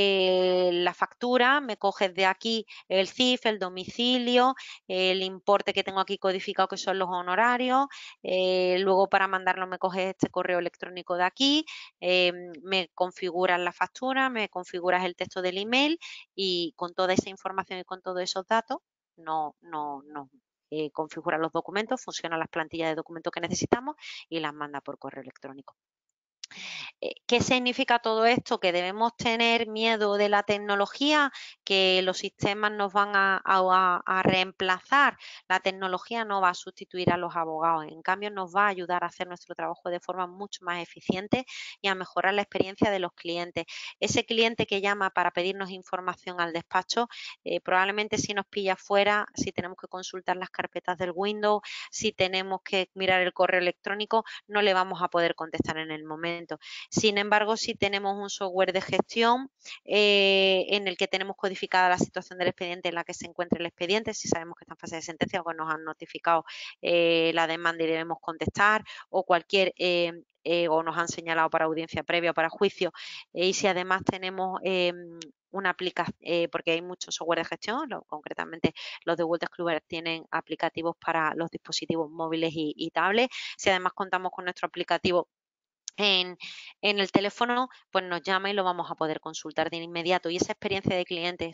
Speaker 2: la factura, me coges de aquí el CIF, el domicilio, el importe que tengo aquí codificado que son los honorarios, luego para mandarlo me coges este correo electrónico de aquí, me configuras la factura, me configuras el texto del email, y con toda esa información y con todos esos datos no configura los documentos, funciona las plantillas de documentos que necesitamos y las manda por correo electrónico. ¿Qué significa todo esto? Que debemos tener miedo de la tecnología, que los sistemas nos van a reemplazar. La tecnología no va a sustituir a los abogados, en cambio nos va a ayudar a hacer nuestro trabajo de forma mucho más eficiente y a mejorar la experiencia de los clientes. Ese cliente que llama para pedirnos información al despacho, probablemente si nos pilla fuera, si tenemos que consultar las carpetas del Windows, si tenemos que mirar el correo electrónico, no le vamos a poder contestar en el momento. Sin embargo, si tenemos un software de gestión en el que tenemos codificada la situación del expediente en la que se encuentra el expediente, si sabemos que está en fase de sentencia o que nos han notificado la demanda y debemos contestar, o cualquier o nos han señalado para audiencia previa o para juicio, y si además tenemos una aplicación, porque hay muchos software de gestión, concretamente los de Wolters Kluwer tienen aplicativos para los dispositivos móviles y tablets. Si además contamos con nuestro aplicativo en el teléfono, pues nos llama y lo vamos a poder consultar de inmediato. Y esa experiencia de cliente,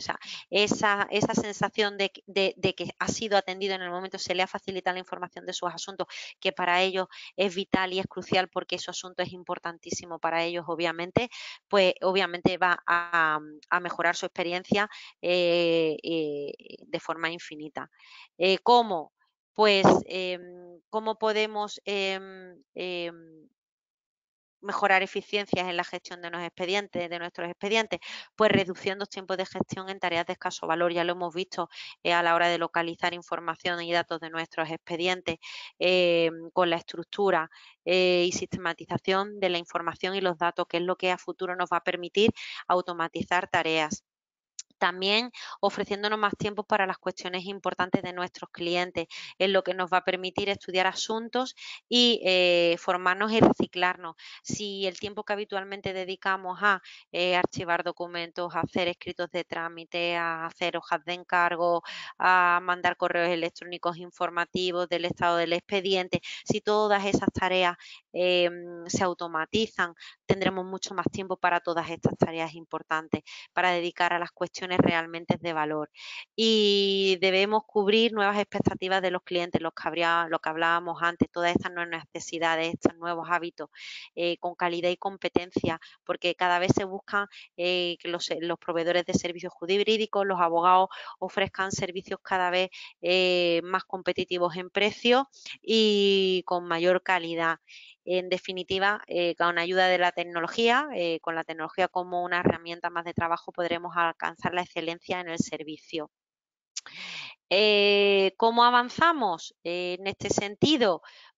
Speaker 2: esa sensación de que ha sido atendido en el momento, se le ha facilitado la información de sus asuntos, que para ellos es vital y es crucial porque su asunto es importantísimo para ellos, obviamente, pues obviamente va a mejorar su experiencia de forma infinita. ¿Cómo? Pues, ¿cómo podemos mejorar eficiencias en la gestión de nuestros expedientes? Pues reduciendo tiempos de gestión en tareas de escaso valor. Ya lo hemos visto a la hora de localizar información y datos de nuestros expedientes, con la estructura y sistematización de la información y los datos, que es lo que a futuro nos va a permitir automatizar tareas. También ofreciéndonos más tiempo para las cuestiones importantes de nuestros clientes, en lo que nos va a permitir estudiar asuntos y formarnos y reciclarnos. Si el tiempo que habitualmente dedicamos a archivar documentos, a hacer escritos de trámite, a hacer hojas de encargo, a mandar correos electrónicos informativos del estado del expediente, si todas esas tareas se automatizan, tendremos mucho más tiempo para todas estas tareas importantes, para dedicar a las cuestiones realmente de valor. Y debemos cubrir nuevas expectativas de los clientes, lo que hablábamos antes, todas estas nuevas necesidades, estos nuevos hábitos, con calidad y competencia, porque cada vez se buscan que los proveedores de servicios jurídicos, los abogados, ofrezcan servicios cada vez más competitivos en precio y con mayor calidad. En definitiva, con ayuda de la tecnología, con la tecnología como una herramienta más de trabajo, podremos alcanzar la excelencia en el servicio. ¿Cómo avanzamos en este sentido?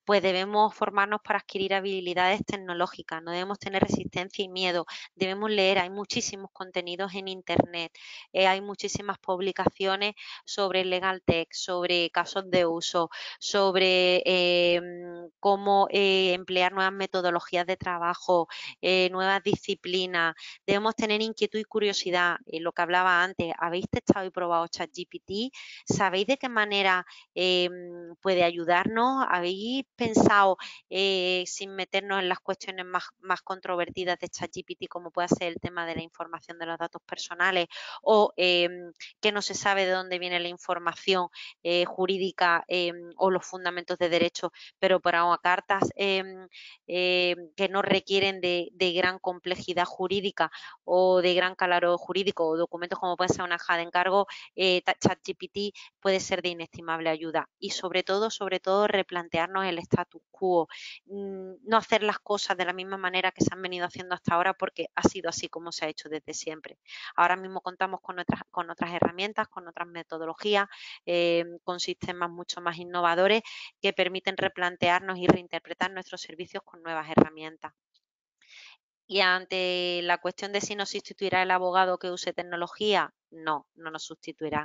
Speaker 2: pues debemos formarnos para adquirir habilidades tecnológicas, no debemos tener resistencia y miedo, debemos leer, hay muchísimos contenidos en Internet, hay muchísimas publicaciones sobre Legal Tech, sobre casos de uso, sobre cómo emplear nuevas metodologías de trabajo, nuevas disciplinas. Debemos tener inquietud y curiosidad, lo que hablaba antes. ¿Habéis testado y probado ChatGPT? ¿Sabéis de qué manera puede ayudarnos? ¿Habéis pensado, sin meternos en las cuestiones más controvertidas de ChatGPT, como puede ser el tema de la información de los datos personales o que no se sabe de dónde viene la información jurídica o los fundamentos de derecho, pero para cartas que no requieren de gran complejidad jurídica o de gran calado jurídico, o documentos como puede ser una hoja de encargo, ChatGPT puede ser de inestimable ayuda. Y sobre todo, replantearnos el status quo, no hacer las cosas de la misma manera que se han venido haciendo hasta ahora, porque ha sido así como se ha hecho desde siempre. Ahora mismo contamos con otras herramientas, con otras metodologías, con sistemas mucho más innovadores que permiten replantearnos y reinterpretar nuestros servicios con nuevas herramientas. Y ante la cuestión de si nos sustituirá el abogado que use tecnología, no, no nos sustituirá.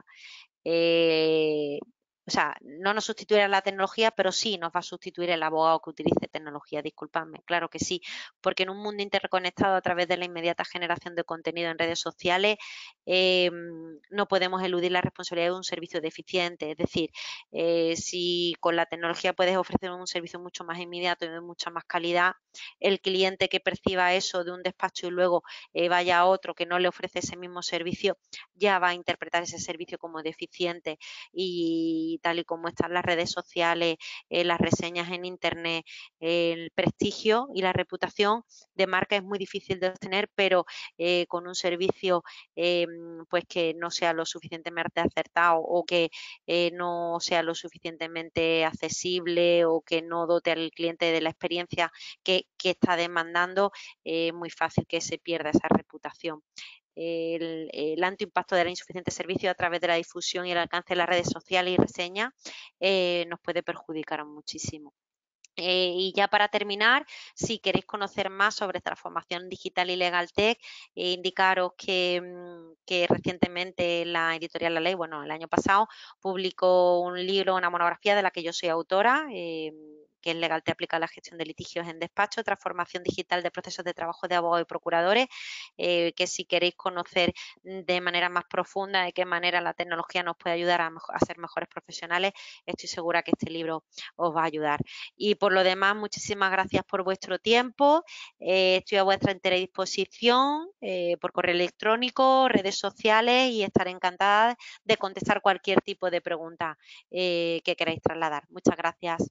Speaker 2: O sea, no nos sustituirá la tecnología, pero sí nos va a sustituir el abogado que utilice tecnología, disculpadme, claro que sí, porque en un mundo interconectado a través de la inmediata generación de contenido en redes sociales, no podemos eludir la responsabilidad de un servicio deficiente, es decir, si con la tecnología puedes ofrecer un servicio mucho más inmediato y de mucha más calidad, el cliente que perciba eso de un despacho y luego vaya a otro que no le ofrece ese mismo servicio, ya va a interpretar ese servicio como deficiente, y tal y como están las redes sociales, las reseñas en Internet, el prestigio y la reputación de marca es muy difícil de obtener, pero con un servicio pues que no sea lo suficientemente acertado o que no sea lo suficientemente accesible o que no dote al cliente de la experiencia que está demandando, es muy fácil que se pierda esa reputación. El alto impacto del insuficiente servicio a través de la difusión y el alcance de las redes sociales y reseñas nos puede perjudicar muchísimo. Y ya para terminar, si queréis conocer más sobre transformación digital y legal tech, indicaros que recientemente la editorial La Ley, bueno, el año pasado, publicó un libro, una monografía de la que yo soy autora, que es Legal Tech aplica a la gestión de litigios en despacho, transformación digital de procesos de trabajo de abogados y procuradores, que si queréis conocer de manera más profunda de qué manera la tecnología nos puede ayudar a ser mejores profesionales, estoy segura que este libro os va a ayudar. Y por lo demás, muchísimas gracias por vuestro tiempo. Estoy a vuestra entera disposición por correo electrónico, redes sociales, y estaré encantada de contestar cualquier tipo de pregunta que queráis trasladar. Muchas gracias.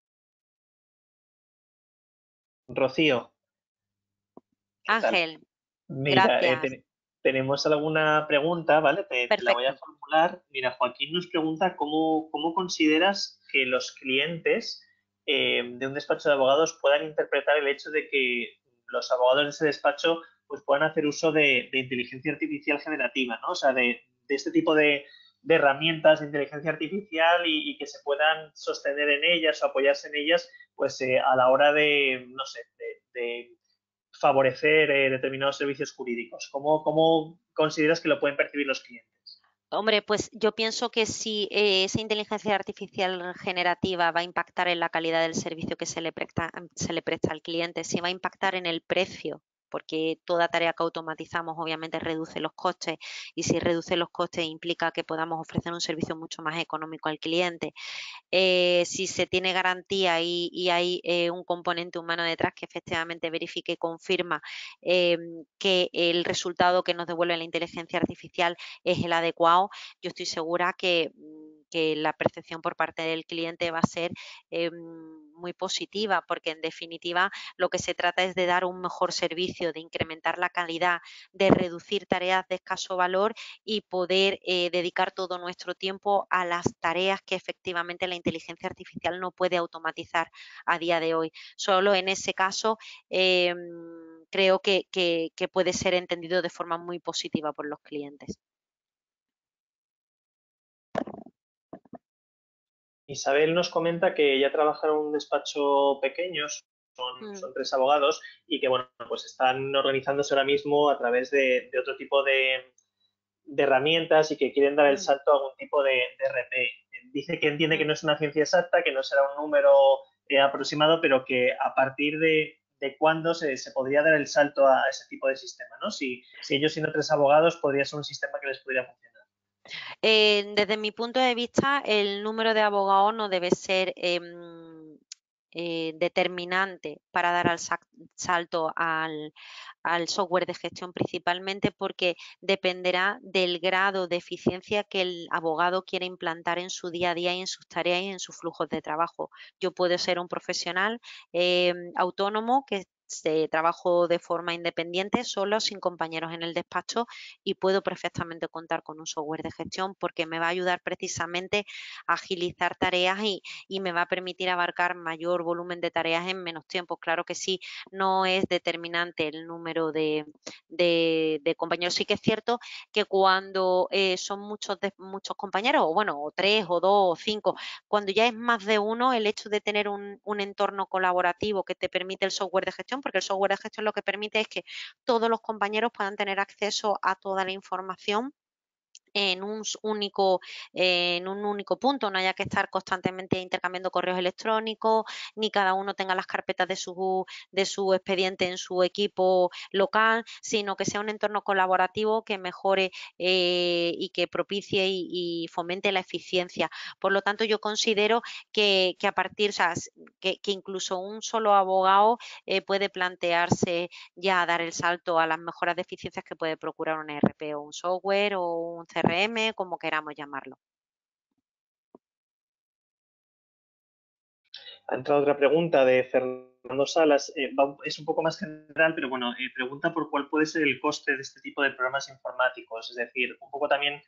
Speaker 1: Rocío, ¿qué tal?
Speaker 2: Ángel,
Speaker 1: Mira,
Speaker 2: gracias.
Speaker 1: tenemos alguna pregunta, ¿vale? Te la voy a
Speaker 2: Perfecto.
Speaker 1: formular. Mira, Joaquín nos pregunta cómo consideras que los clientes de un despacho de abogados puedan interpretar el hecho de que los abogados de ese despacho pues, puedan hacer uso de inteligencia artificial generativa, ¿no? O sea, de este tipo de herramientas de inteligencia artificial y que se puedan sostener en ellas o apoyarse en ellas, pues a la hora de, no sé, de favorecer determinados servicios jurídicos. ¿Cómo consideras que lo pueden percibir los clientes?
Speaker 2: Hombre, pues yo pienso que si esa inteligencia artificial generativa va a impactar en la calidad del servicio que se le presta al cliente, si va a impactar en el precio, porque toda tarea que automatizamos obviamente reduce los costes, y si reduce los costes implica que podamos ofrecer un servicio mucho más económico al cliente. Si se tiene garantía y hay un componente humano detrás que efectivamente verifique y confirma que el resultado que nos devuelve la inteligencia artificial es el adecuado, yo estoy segura que la percepción por parte del cliente va a ser muy positiva, porque en definitiva lo que se trata es de dar un mejor servicio, de incrementar la calidad, de reducir tareas de escaso valor y poder dedicar todo nuestro tiempo a las tareas que efectivamente la inteligencia artificial no puede automatizar a día de hoy. Solo en ese caso creo que puede ser entendido de forma muy positiva por los clientes.
Speaker 1: Isabel nos comenta que ya trabaja en un despacho pequeño,
Speaker 2: Mm,
Speaker 1: son 3 abogados y que, bueno, pues están organizándose ahora mismo a través de otro tipo de herramientas y que quieren dar el
Speaker 2: mm.
Speaker 1: salto a algún tipo de RP. Dice que entiende que
Speaker 2: Mm.
Speaker 1: no es una ciencia exacta, que no será un número aproximado, pero que a partir de cuándo se podría dar el salto a ese tipo de sistema, ¿no? Si ellos siendo 3 abogados podría ser un sistema que les pudiera funcionar.
Speaker 2: Desde mi punto de vista, el número de abogados no debe ser determinante para dar salto al software de gestión, principalmente porque dependerá del grado de eficiencia que el abogado quiera implantar en su día a día y en sus tareas y en sus flujos de trabajo. Yo puedo ser un profesional autónomo que trabajo de forma independiente, solo, sin compañeros en el despacho, y puedo perfectamente contar con un software de gestión porque me va a ayudar precisamente a agilizar tareas y me va a permitir abarcar mayor volumen de tareas en menos tiempo. Claro que sí, no es determinante el número de compañeros. Sí que es cierto que cuando son muchos compañeros, o bueno, o 3, o 2, o 5, cuando ya es más de uno, el hecho de tener un entorno colaborativo que te permite el software de gestión, porque el software de gestión lo que permite es que todos los compañeros puedan tener acceso a toda la información en en un único punto, no haya que estar constantemente intercambiando correos electrónicos, ni cada uno tenga las carpetas de su expediente en su equipo local, sino que sea un entorno colaborativo que mejore y que propicie y fomente la eficiencia. Por lo tanto, yo considero que a partir, o sea, que incluso un solo abogado puede plantearse ya dar el salto a las mejoras de eficiencias que puede procurar un ERP o un software o un CRM, como queramos llamarlo.
Speaker 1: Ha entrado otra pregunta de Fernando Salas, es un poco más general, pero bueno, pregunta por cuál puede ser el coste de este tipo de programas informáticos, es decir, un poco también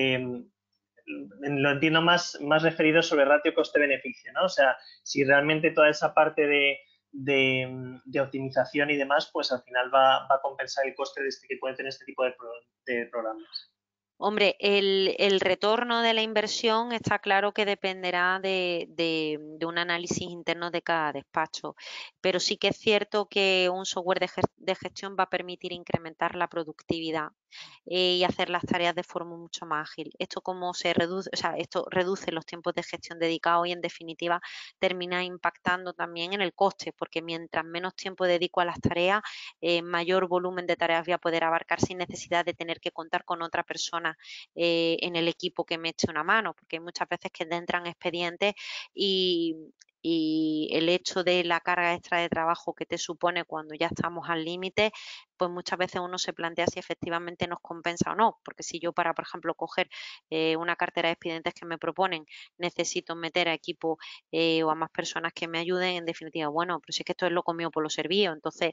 Speaker 1: lo entiendo más referido sobre ratio coste-beneficio, ¿no? O sea, si realmente toda esa parte de optimización y demás, pues al final va a compensar el coste que puede tener este tipo de programas.
Speaker 2: Hombre, el retorno de la inversión está claro que dependerá de un análisis interno de cada despacho, pero sí que es cierto que un software de gestión va a permitir incrementar la productividad y hacer las tareas de forma mucho más ágil. Esto como se reduce, o sea, esto reduce los tiempos de gestión dedicados y en definitiva termina impactando también en el coste, porque mientras menos tiempo dedico a las tareas, mayor volumen de tareas voy a poder abarcar sin necesidad de tener que contar con otra persona en el equipo que me eche una mano, porque hay muchas veces que te entran expedientes y, y el hecho de la carga extra de trabajo que te supone cuando ya estamos al límite, pues muchas veces uno se plantea si efectivamente nos compensa o no, porque si yo para, por ejemplo, coger una cartera de expedientes que me proponen, necesito meter a equipo o a más personas que me ayuden, en definitiva, bueno, pero si es que esto es lo comido por lo servido, entonces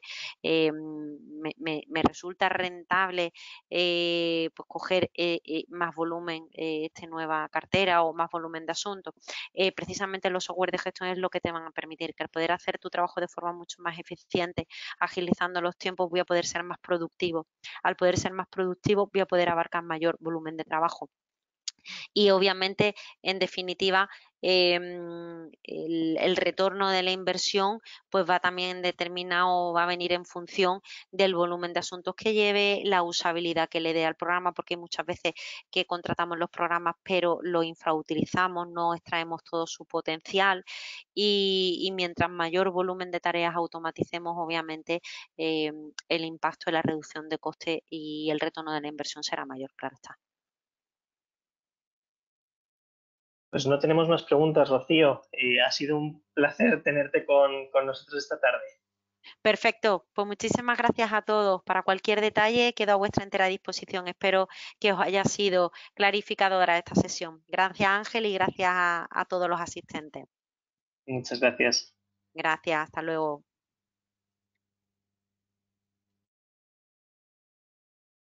Speaker 2: me resulta rentable pues coger más volumen, esta nueva cartera o más volumen de asuntos. Precisamente los software de gestión es lo que te van a permitir, que al poder hacer tu trabajo de forma mucho más eficiente, agilizando los tiempos, voy a poder ser más productivo. Al poder ser más productivo, voy a poder abarcar mayor volumen de trabajo. Y obviamente, en definitiva, el retorno de la inversión pues va también determinado, va a venir en función del volumen de asuntos que lleve, la usabilidad que le dé al programa, porque hay muchas veces que contratamos los programas pero lo infrautilizamos, no extraemos todo su potencial y mientras mayor volumen de tareas automaticemos, obviamente el impacto de la reducción de coste y el retorno de la inversión será mayor, claro está.
Speaker 1: Pues no tenemos más preguntas, Rocío. Ha sido un placer tenerte con nosotros esta tarde.
Speaker 2: Perfecto, pues muchísimas gracias a todos. Para cualquier detalle quedo a vuestra entera disposición. Espero que os haya sido clarificadora esta sesión. Gracias Ángel y gracias a todos los asistentes.
Speaker 1: Muchas gracias.
Speaker 2: Gracias, hasta luego.